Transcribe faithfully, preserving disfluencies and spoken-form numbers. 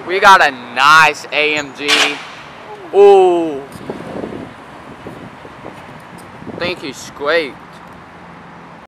We got a nice A M G. Ooh. I think he's squeaked.